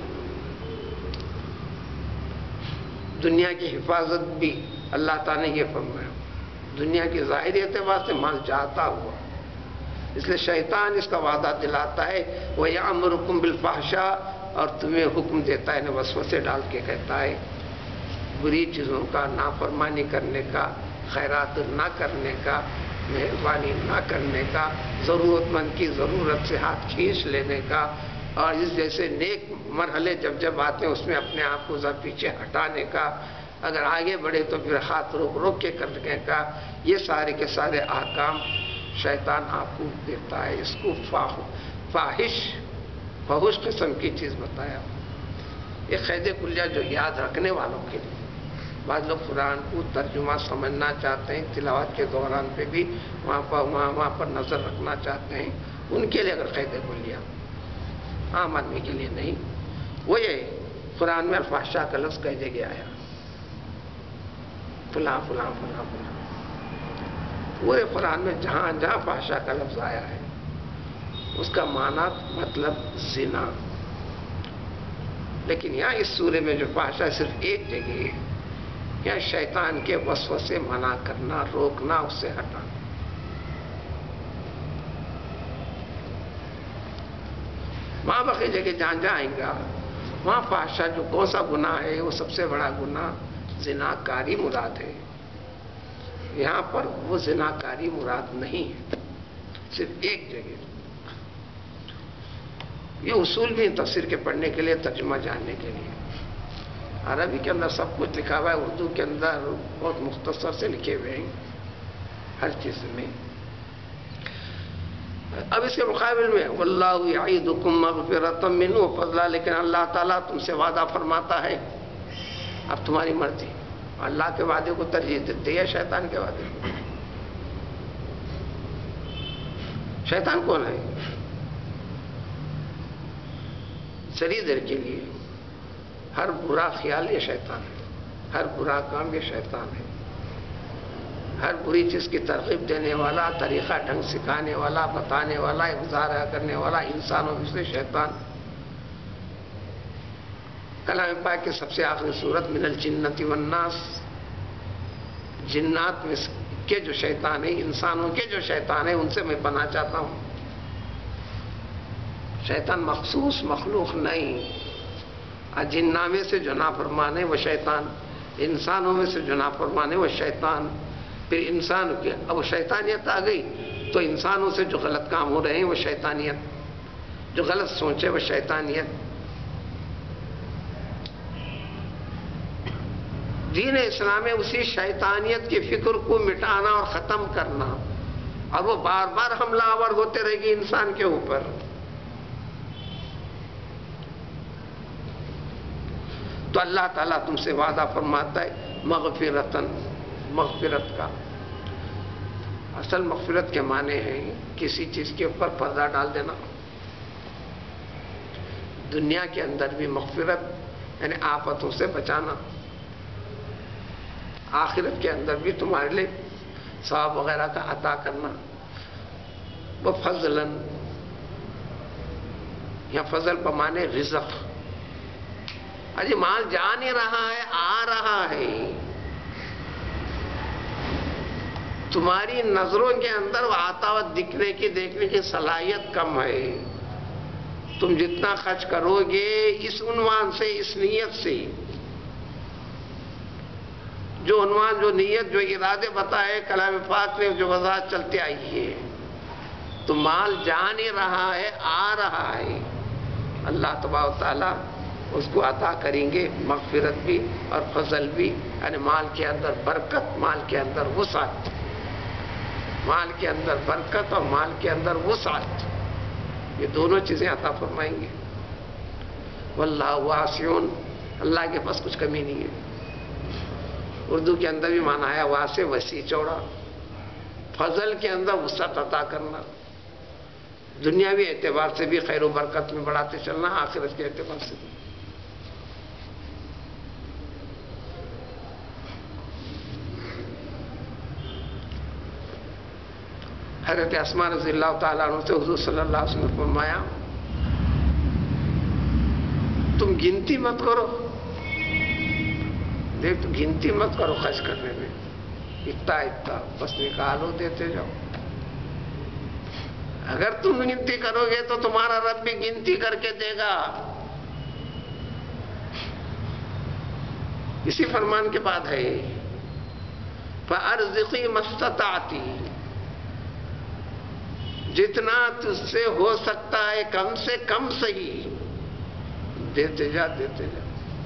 دنیا کی حفاظت بھی اللہ تعالیٰ نے یہ فرمایا، دنیا کی ظاہری اعتبار سے مال جاتا ہوا، اس لیے شیطان اس کا وعدہ دلاتا ہے وَيَأْمُرُكُمْ بِالْفَحْشَاءِ، اور تمہیں حکم دیتا ہے، وسوسے ڈال کے کہتا ہے بری چیزوں کا، نافرمانی کرنے کا، خیرات نہ کرنے کا، مہربانی نہ کرنے کا، ضرورت مند کی ضرورت سے ہاتھ کھینچ لینے کا، اور اس جیسے نیک مرحلے جب جب آتے ہیں اس میں اپنے آپ کو ذرا پیچھے ہٹانے کا، اگر آگے بڑھے تو پھر ہاتھ روک روک کے کرنے کا، یہ سارے کے سارے احکام شیطان آپ کو دیتا ہے۔ اس کو فاحش فحش قسم کی چیز بتایا. یہ قید کلیہ جو یاد رکھنے والوں کے لیے. بعض لوگ قرآن کو ترجمہ سمجھنا چاہتے ہیں، تلاوت کے دوران پہ بھی وہاں پر وہاں وہاں پر نظر رکھنا چاہتے ہیں، ان کے لیے اگر قید کلیہ، عام آدمی کے لیے نہیں. وہ یہ قرآن میں الفحشاء کا لفظ کہہ دے گیا آیا، فلاں فلاں فلاں فلاں. پورے قرآن میں جہاں جہاں فحشاء کا لفظ آیا ہے اس کا معنی مطلب زنا. لیکن یہاں اس سورے میں جو فحشاء صرف ایک جگہ ہے، یہاں شیطان کے وسوسے سے منع کرنا، روکنا، اس سے ہٹانا. وہاں باقی جگہ جہاں جہاں آئیں گا وہاں فحشاء جو کون سا گناہ ہے وہ سب سے بڑا گناہ زنا کاری مراد ہے. یہاں پر وہ زنا کاری مراد نہیں ہے، صرف ایک جگہ. یہ اصول بھی تفسیر کے پڑھنے کے لیے، ترجمہ جاننے کے لیے. عربی کے اندر سب کچھ لکھا ہوا ہے، اردو کے اندر بہت مختصر سے لکھے ہوئے ہیں ہر چیز میں. اب اس کے مقابل میں واللہ یعیدکم مغفرۃ منہ وفضلا، لیکن اللہ تعالیٰ تم سے وعدہ فرماتا ہے. اب تمہاری مرضی، اللہ کے وعدے کو ترجیح دیتے یا شیطان کے وعدے کو؟ شیطان کون ہے؟ ذری دیر کے لیے ہر برا خیال یہ شیطان ہے، ہر برا کام یہ شیطان ہے، ہر بری چیز کی ترغیب دینے والا، طریقہ ڈھنگ سکھانے والا، بتانے والا، مظاہرہ کرنے والا انسانوں میں سے شیطان. کلام پاک کی سب سے آخری صورت من الجنۃ والناس، جنات میں کے جو شیطان ہیں، انسانوں کے جو شیطان ہیں، ان سے میں پناہ چاہتا ہوں. شیطان مخصوص مخلوق نہیں. جنہ میں سے جو نافرمان ہے وہ شیطان، انسانوں میں سے جو نافرمان ہے وہ شیطان. پھر انسان کے اب وہ شیطانیت آ گئی تو انسانوں سے جو غلط کام ہو رہے ہیں وہ شیطانیت، جو غلط سوچے وہ شیطانیت. دین اسلام میں اسی شیطانیت کی فکر کو مٹانا اور ختم کرنا، اور وہ بار بار حملہ آور ہوتے رہے گی انسان کے اوپر. تو اللہ تعالیٰ تم سے وعدہ فرماتا ہے مغفرتاً، مغفرت کا اصل مغفرت کے معنی ہیں کسی چیز کے اوپر پردہ ڈال دینا. دنیا کے اندر بھی مغفرت یعنی آفتوں سے بچانا، آخرت کے اندر بھی تمہارے لیے ثواب وغیرہ کا عطا کرنا. وہ فضلاً، یا فضل بمانے رزق. اجی مال جا نہیں رہا ہے، آ رہا ہے. تمہاری نظروں کے اندر وہ آتا ہوا دکھنے کی، دیکھنے کی صلاحیت کم ہے. تم جتنا خرچ کرو گے اس عنوان سے، اس نیت سے، جو عنوان، جو نیت، جو ارادے بتائے کلام پاک میں، جو وضاحت چلتے آئی ہے، تو مال جا نہیں رہا ہے، آ رہا ہے. اللہ تبارک و تعالیٰ اس کو عطا کریں گے مغفرت بھی اور فضل بھی، یعنی مال کے اندر برکت، مال کے اندر وسعت، مال کے اندر برکت اور مال کے اندر وسعت، یہ دونوں چیزیں عطا فرمائیں گے. واللہ واسع، اللہ کے پاس کچھ کمی نہیں ہے. اردو کے اندر بھی مانا ہے واسع، وسیع چوڑا. فضل کے اندر وسعت عطا کرنا، دنیاوی اعتبار سے بھی خیر و برکت میں بڑھاتے چلنا، آخرت کے اعتبار سے بھی. حضرت اسماء رضی اللہ تعالیٰ عنہ سے حضور صلی اللہ علیہ وسلم نے فرمایا تم گنتی مت کرو. دیکھ تو گنتی مت کرو خرچ کرنے میں، اتنا اتنا بس نکالو، دیتے جاؤ. اگر تم گنتی کرو گے تو تمہارا رب بھی گنتی کر کے دے گا. اسی فرمان کے بعد ہے فَأَرْزِقِي مَسْتَطَعْتِ، جتنا تجھ سے ہو سکتا ہے کم سے کم صحیح، دیتے جا دیتے جا.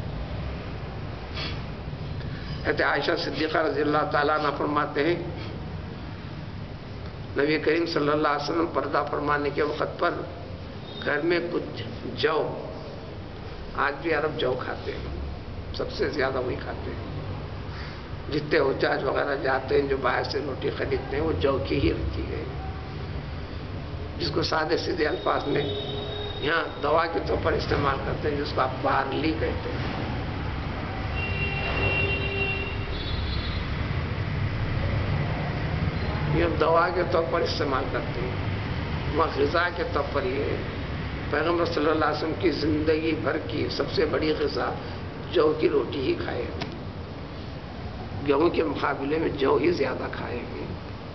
حضرت عائشہ صدیقہ رضی اللہ تعالیٰ عنہ فرماتے ہیں نبی کریم صلی اللہ علیہ وسلم پردہ فرمانے کے وقت پر گھر میں کچھ جو، آج بھی عرب جو کھاتے ہیں، سب سے زیادہ وہی کھاتے ہیں. جتنے حجاج وغیرہ جاتے ہیں جو باہر سے روٹی خریدتے ہیں وہ جو کی ہی رکھی گئی، جس کو سادے سیدھے الفاظ میں یہاں دوا کے طور پر استعمال کرتے ہیں، جس کو آپ بارلی کہتے ہیں. یہ دوا کے طور پر استعمال کرتے ہیں، وہ غذا کے طور پر. یہ پیغمبر صلی اللہ علیہ وسلم کی زندگی بھر کی سب سے بڑی غذا جو کی روٹی ہی کھائے ہیں. گیہوں کے مقابلے میں جو ہی زیادہ کھائے ہیں.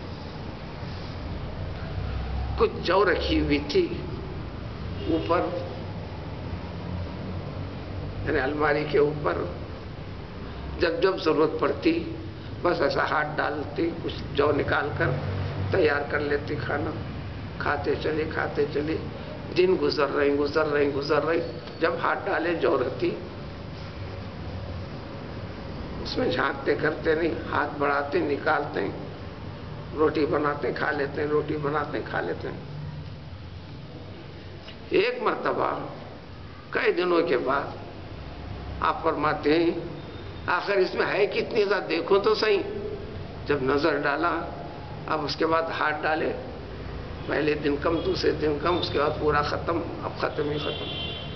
کچھ جو رکھی ہوئی تھی اوپر، یعنی الماری کے اوپر، جب جب ضرورت پڑتی بس ایسا ہاتھ ڈالتی، کچھ جو نکال کر تیار کر لیتی کھانا. کھاتے چلے کھاتے چلے، دن گزر رہے گزر رہے گزر رہے جب ہاتھ ڈالے جو رہتی، اس میں جھانکتے کرتے نہیں، ہاتھ بڑھاتے نکالتے ہیں، روٹی بناتے کھا لیتے ہیں، روٹی بناتے کھا لیتے ہیں. ایک مرتبہ کئی دنوں کے بعد آپ فرماتے ہیں آخر اس میں ہے کتنی زیادہ دیکھو تو صحیح. جب نظر ڈالا، اب اس کے بعد ہاتھ ڈالے، پہلے دن کم دوسرے دن کم، اس کے بعد پورا ختم. اب ختم ہی ختم.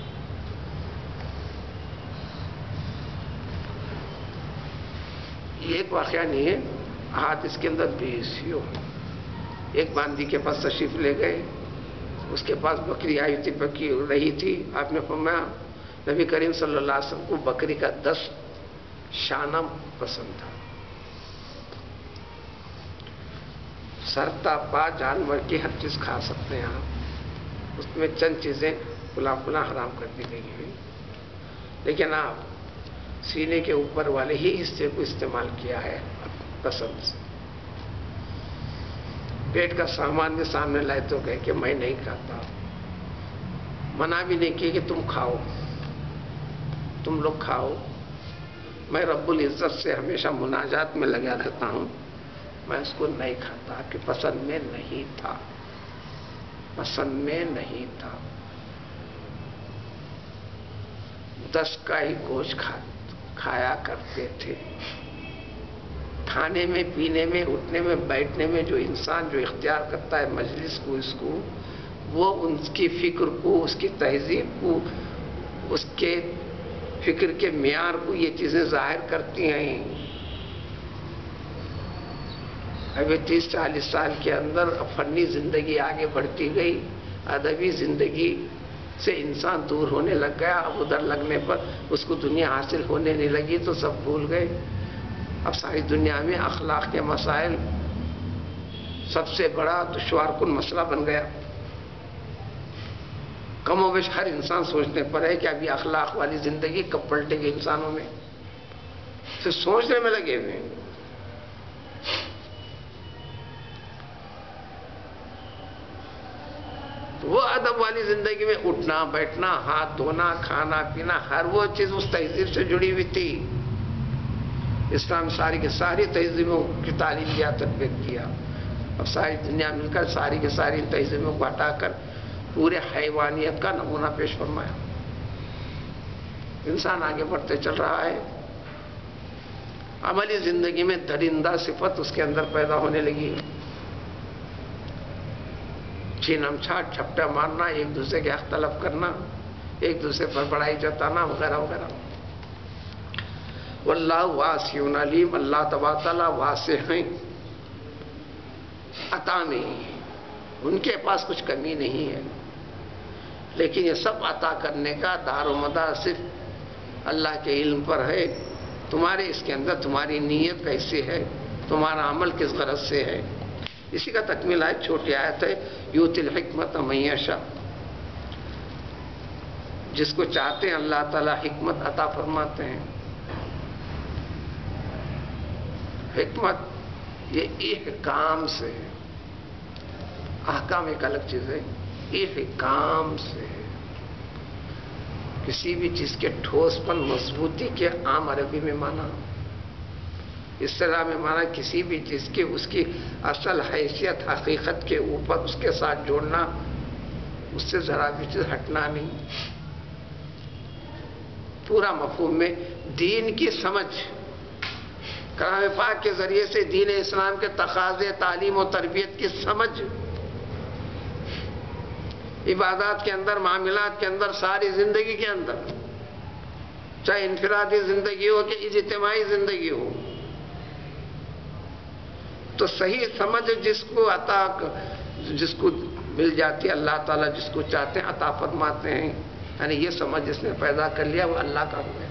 یہ ایک واقعہ نہیں ہے، ہاتھ اس کے اندر بیس ہی ہو. ایک باندی کے پاس تشریف لے گئے، اس کے پاس بکری آئی تھی، پکی رہی تھی. آپ نے فرمایا نبی کریم صلی اللہ علیہ وسلم کو بکری کا دس شانہ پسند تھا. سرتا پا جانور کی ہر چیز کھا سکتے ہیں آپ، اس میں چند چیزیں پلا پلا حرام کر دی گئی ہیں، لیکن آپ سینے کے اوپر والے ہی حصے کو استعمال کیا ہے پسند سے. پیٹ کا سامان بھی سامنے لائے تو کہے کہ میں نہیں کھاتا. منع بھی نہیں کی کہ تم کھاؤ، تم لوگ کھاؤ. میں رب العزت سے ہمیشہ مناجات میں لگا رہتا ہوں، میں اس کو نہیں کھاتا کہ پسند میں نہیں تھا، پسند میں نہیں تھا. دس کا ہی گوشت کھا کھایا کرتے تھے. کھانے میں پینے میں اٹھنے میں بیٹھنے میں جو انسان جو اختیار کرتا ہے مجلس کو، اس کو، وہ ان کی فکر کو، اس کی تہذیب کو، اس کے فکر کے معیار کو یہ چیزیں ظاہر کرتی ہیں. ابھی تیس چالیس سال کے اندر فنی زندگی آگے بڑھتی گئی، ادبی زندگی سے انسان دور ہونے لگ گیا. اب ادھر لگنے پر اس کو دنیا حاصل ہونے نہیں لگی تو سب بھول گئے. اب ساری دنیا میں اخلاق کے مسائل سب سے بڑا دشوار کن مسئلہ بن گیا. کم و بیش ہر انسان سوچنے پر ہے کہ ابھی اخلاق والی زندگی کب پلٹے گی انسانوں میں، پھر سوچنے میں لگے ہوئے ہیں. وہ ادب والی زندگی میں اٹھنا بیٹھنا، ہاتھ دھونا، کھانا پینا، ہر وہ چیز اس تہذیب سے جڑی ہوئی تھی. اسلام ساری کی ساری تہذیبوں کی تعلیم دیا، تربیت کیا. اب ساری دنیا مل کر ساری کی ساری تہذیبوں کو ہٹا کر پورے حیوانیت کا نمونہ پیش فرمایا. انسان آگے بڑھتے چل رہا ہے، عملی زندگی میں درندہ صفت اس کے اندر پیدا ہونے لگی. چھینم چھاٹ، چھپٹا مارنا، ایک دوسرے کے حق طلب کرنا، ایک دوسرے پر بڑائی جتانا وغیرہ وغیرہ. واللہ واسع علیم، اللہ تبارک تعالیٰ واسع ہیں، عطا میں ان کے پاس کچھ کمی نہیں ہے. لیکن یہ سب عطا کرنے کا دار و مدار صرف اللہ کے علم پر ہے. تمہارے اس کے اندر تمہاری نیت کیسی ہے، تمہارا عمل کس غرض سے ہے. اسی کا تکمیل ہے، چھوٹی آیت ہے، یؤتی الحکمت من یشاء. جس کو چاہتے ہیں اللہ تعالیٰ حکمت عطا فرماتے ہیں. حکمت یہ احکام سے ہے، احکام ایک الگ چیز ہے، احکام سے ہے. کسی بھی چیز کے ٹھوس پن، مضبوطی کے عام عربی میں مانا، اصطلاح میں مانا کسی بھی چیز کی اس کی اصل حیثیت حقیقت کے اوپر اس کے ساتھ جوڑنا، اس سے ذرا بھی چیز ہٹنا نہیں. پورا مفہوم میں دین کی سمجھ، کلام پاک کے ذریعے سے دین اسلام کے تقاضے، تعلیم و تربیت کی سمجھ، عبادات کے اندر، معاملات کے اندر، ساری زندگی کے اندر، چاہے انفرادی زندگی ہو کہ اجتماعی زندگی ہو. تو صحیح سمجھ جس کو عطا جس کو مل جاتی ہے، اللہ تعالیٰ جس کو چاہتے ہیں عطا فرماتے ہیں. یعنی یہ سمجھ جس نے پیدا کر لیا وہ اللہ کا ہو گیا.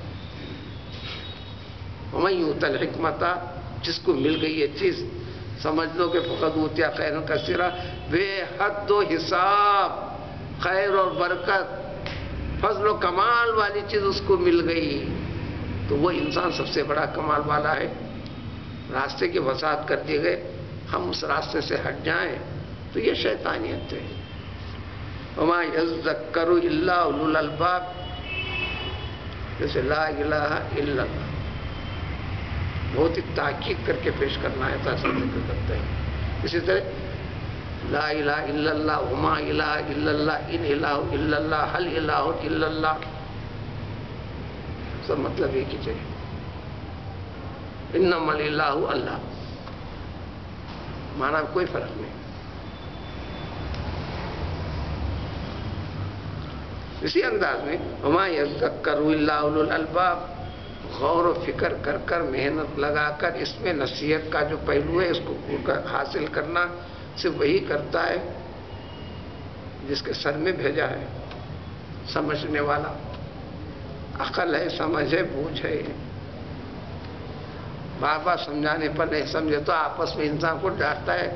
وَمَن يُؤْتَ الْحِكْمَةَ، جس کو مل گئی یہ چیز، سمجھ لو کہ فقد اوتیا خیر کثیرا، بے حد و حساب خیر اور برکت، فضل و کمال والی چیز اس کو مل گئی، تو وہ انسان سب سے بڑا کمال والا ہے. راستے کی وضاحت کر دی گئے، ہم اس راستے سے ہٹ جائیں تو یہ شیطانیت ہے. وما یذکر الا اولو الالباب، جیسے لا الہ الا اللہ بہت ہی تاکید کر کے پیش کرنا ہے، ایسا ذکر کرتے ہیں. اسی طرح لا الہ الا اللہ، وما الہ الا اللہ، ان الہ الا اللہ، حل الہ الا اللہ، سب مطلب ایک ہی چاہیے. انما الہ اللہ، معنی کوئی فرق نہیں. اسی انداز میں وما یذکر الا اولو الالباب، غور و فکر کر کر، محنت لگا کر اس میں نصیحت کا جو پہلو ہے اس کو حاصل کرنا صرف وہی کرتا ہے جس کے سر میں بھیجا ہے، سمجھنے والا، عقل ہے، سمجھ ہے، بوجھ ہے. بار بار سمجھانے پر نہیں سمجھے تو آپس میں انسان کو ڈانٹتا ہے.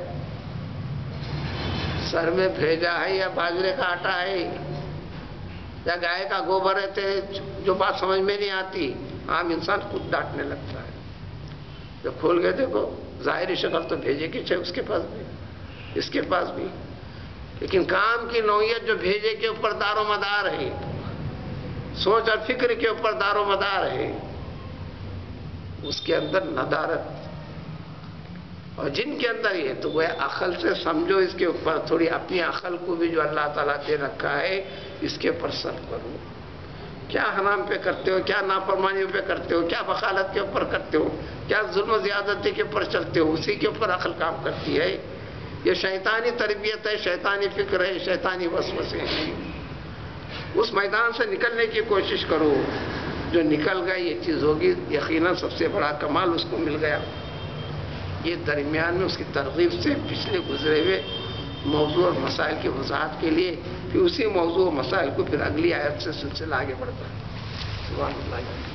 سر میں بھیجا ہے یا باجرے کا آٹا ہے یا گائے کا گوبر ہے، جو بات سمجھ میں نہیں آتی عام انسان خود ڈانٹنے لگتا ہے. جب کھول کے دیکھو ظاہری شکل تو بھیجے کی چاہے اس کے پاس بھی، اس کے پاس بھی، لیکن کام کی نوعیت جو بھیجے کے اوپر دار و مدار ہے، سوچ اور فکر کے اوپر دار و مدار ہے، اس کے اندر ندارت. اور جن کے اندر یہ تو وہ عقل سے سمجھو، اس کے اوپر تھوڑی اپنی عقل کو بھی جو اللہ تعالیٰ دے رکھا ہے اس کے اوپر صرف کرو. کیا حرام پہ کرتے ہو، کیا نافرمانیوں پہ کرتے ہو، کیا بخالت کے اوپر کرتے ہو، کیا ظلم و زیادتی کے اوپر چلتے ہو، اسی کے اوپر عقل کام کرتی ہے. یہ شیطانی تربیت ہے، شیطانی فکر ہے، شیطانی وسوسے ہیں. اس میدان سے نکلنے کی کوشش کرو. جو نکل گئے یہ چیز ہوگی، یقیناً سب سے بڑا کمال اس کو مل گیا. یہ درمیان میں اس کی ترغیب سے پچھلے گزرے ہوئے موضوع اور مسائل کی وضاحت کے لیے پھر اسی موضوع و مسائل کو پھر اگلی آیت سے سلسلہ آگے بڑھتا ہے. سبحان اللہ.